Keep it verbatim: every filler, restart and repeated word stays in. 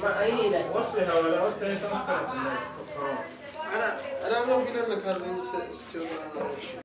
وقتها ولا وقتها يسأل أنا أنا ما في لنا كارين سيوطان.